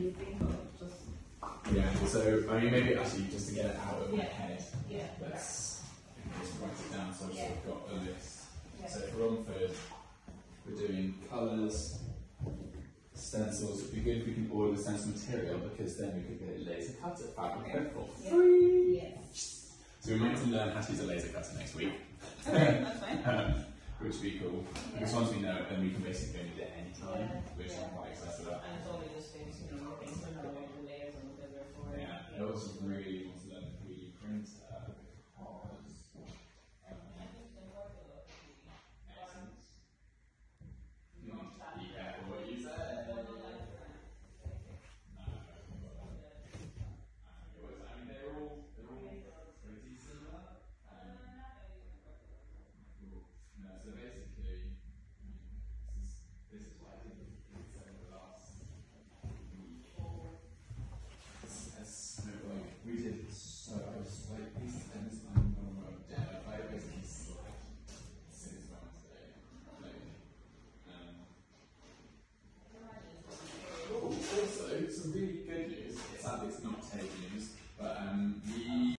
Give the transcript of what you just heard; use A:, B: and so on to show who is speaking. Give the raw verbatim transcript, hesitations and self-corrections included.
A: you think of just.
B: Yeah, so I mean, maybe actually just to get it out of my
A: Yeah.
B: head,
A: Yeah.
B: let's just write it down so I've
A: Yeah.
B: sort of got a list.
A: Yeah.
B: So for Romford, we're doing colours, stencils. It'd be good if we can order the stencil material because then we could get it laser cut at fabric
A: Okay.
B: for
A: Yeah.
B: free.
A: Yes.
B: So we're meant to learn how to use a laser cutter next week.
A: Okay, that's fine.
B: um, which would be cool.
A: Yeah.
B: Because once we know it, then we can basically go and do it any time,
A: Yeah.
B: which
A: Yeah.
B: I'm quite excited about.
A: And it's always just things, you know, things to know the layers and whatever for it.
B: Yeah, I also really want to learn three D printer because um, excellent. Be careful what you say. I mean, they're all they're all pretty similar. Um, no, so basically, this is this is what I did over the last week. As like we did so I was like these things I'm gonna dead. I basically slept since Wednesday. Like, um, oh, also some really good news. Sadly, it's not tape news, but um, we.